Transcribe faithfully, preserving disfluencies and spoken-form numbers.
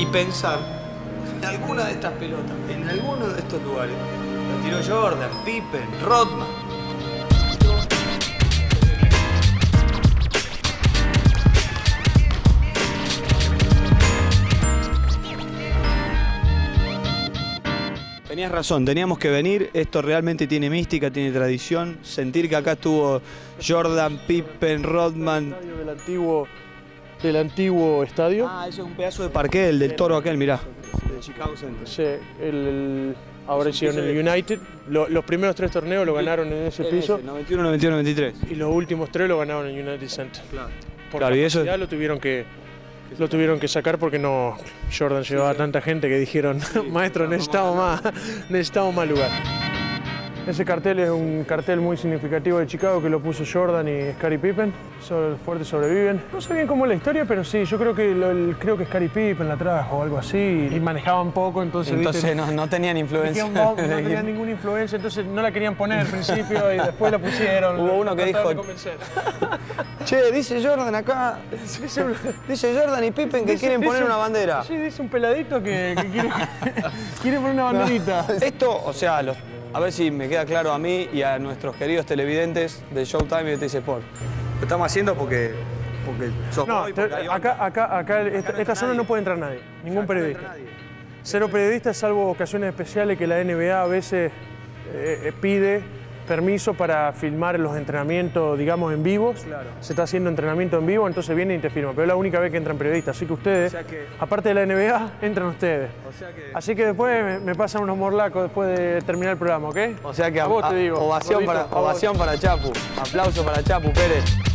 y pensar en alguna de estas pelotas, en alguno de estos lugares. Lo tiró Jordan, Pippen, Rodman. Tenías razón, teníamos que venir, esto realmente tiene mística, tiene tradición, sentir que acá estuvo Jordan, Pippen, Rodman. Del antiguo, del antiguo estadio. Ah, eso es un pedazo de parqué, el del toro aquel, mirá, del Chicago Center. Sí, el, el, ahora hicieron el United, lo, los primeros tres torneos lo ganaron en ese piso. noventa y uno, noventa y uno, noventa y tres. Y los últimos tres lo ganaron en United Center. Claro. Por claro, y eso ya lo tuvieron que... Lo tuvieron que sacar porque no Jordan llevaba sí, sí. tanta gente que dijeron, sí, maestro, necesitamos más, necesitamos más lugar. Ese cartel es un cartel muy significativo de Chicago que lo puso Jordan y Scottie Pippen. Los fuertes sobreviven. No sé bien cómo es la historia, pero sí, yo creo que lo, el, creo que Scottie Pippen la trajo o algo así. Y manejaban poco, entonces... Entonces ¿viste? No, no tenían influencia. No, no tenían ninguna influencia, entonces no la querían poner al principio y después la pusieron. Hubo uno que dijo... Che, dice Jordan acá, dice, dice Jordan y Pippen que dice, quieren poner dice, una bandera. Sí, dice un peladito que, que quiere, quiere poner una banderita. No. Esto, o sea, los, a ver si me queda claro a mí y a nuestros queridos televidentes de Showtime y de T C Sport. Lo estamos haciendo porque, porque sos no, hoy, porque acá, acá, acá, esta, esta zona no puede entrar nadie, ningún periodista. Nadie. Cero periodistas, salvo ocasiones especiales que la N B A a veces eh, pide permiso para filmar los entrenamientos, digamos, en vivos. Claro. Se está haciendo entrenamiento en vivo, entonces viene y te firma. Pero es la única vez que entran periodistas. Así que ustedes, o sea que, aparte de la N B A, entran ustedes. O sea que, así que después me, me pasan unos morlacos después de terminar el programa, ¿ok? O sea que a, a vos a, te digo. Ovación, Rodito, para, ovación para Chapu. Aplauso para Chapu Pérez.